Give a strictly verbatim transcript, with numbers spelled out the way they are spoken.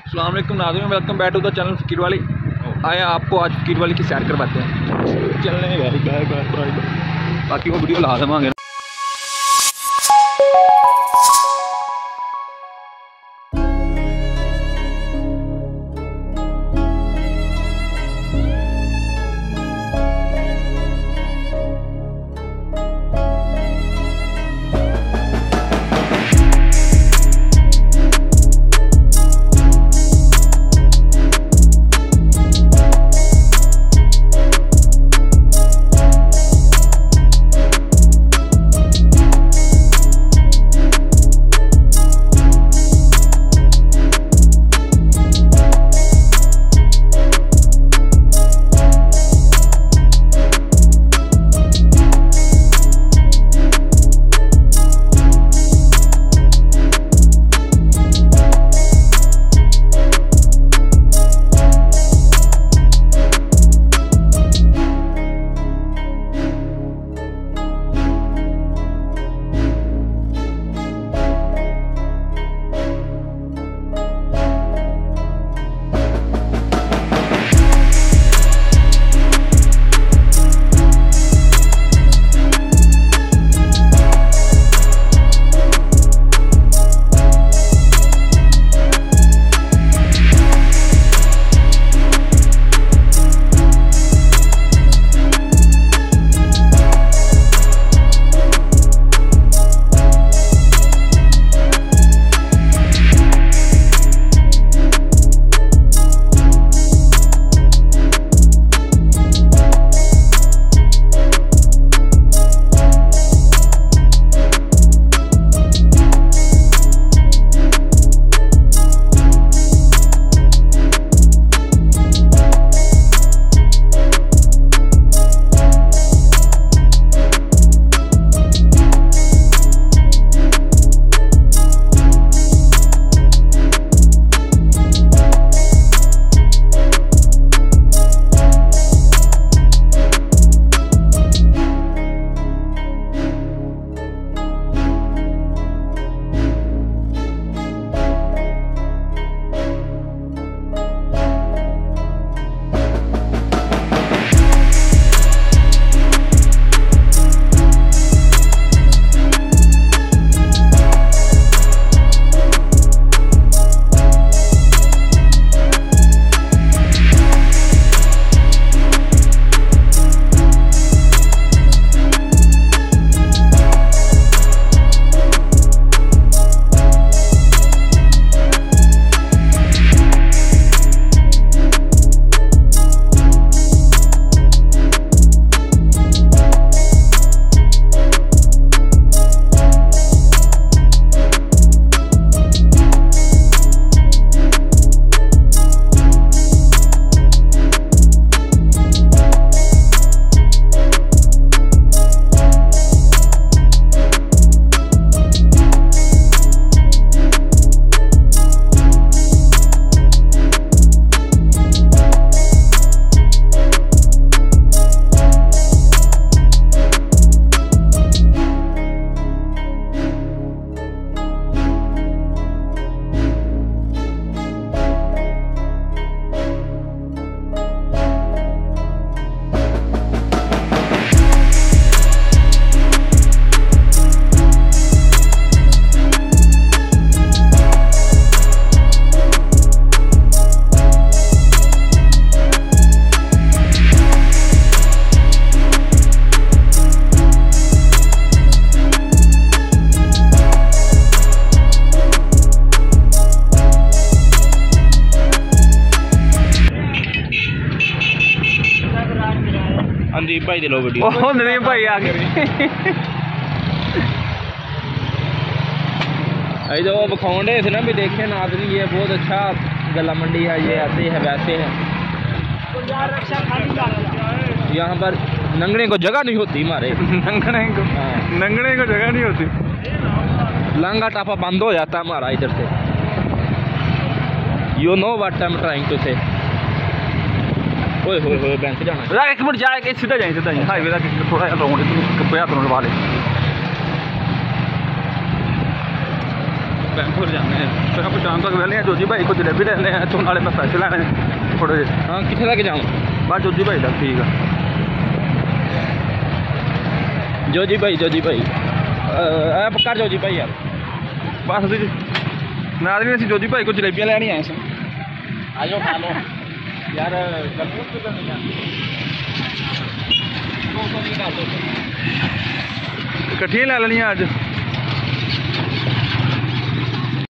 अस्सलाम वालेकुम नाज़रीन, welcome back to the channel Faqirwali. आए आपको आज फ़कीरवाली की सैर करवाते हैं। चलने बाकी वो वीडियो ला देवांगे। नदीम भाई दे लो वीडियो। ओह नदीम भाई आ गए। अरे जो बखाउन रहे थे ना भी देखे नाज़रीन, ये बहुत अच्छा गला मंडी है, ये ऐसे है वैसे है। यहाँ पर नंगने को जगह नहीं होती हमारे। नंगने को नंगने को जगह नहीं होती। लांगा टापा बंद हो जाता है हमारा इधर से। You know what I am trying to say. ओए होए होए बैंक जाना। एक मिनट जाए सीधा जाए सीधा जाए हाईवे का थोड़ा राउंड कपड़ा तो लगा ले। बैंपुर जाने हैं, फिर आप शाम तक वेले हैं। जोजी भाई को जलेबी लेने हैं, तो नाले मैं पैसे लेने थोड़े जे। हाँ कितने तक जाऊँ? बस जोजी भाई तक ठीक है। जोजी भाई जोजी भाई ऐ पक्का जोजी भाई यार बस जी नादरी असीं जोजी भाई को जलेबियां लैनी आए सन। आ जाओ खा लो यार। इकट्ठियां लै लैनियां अज।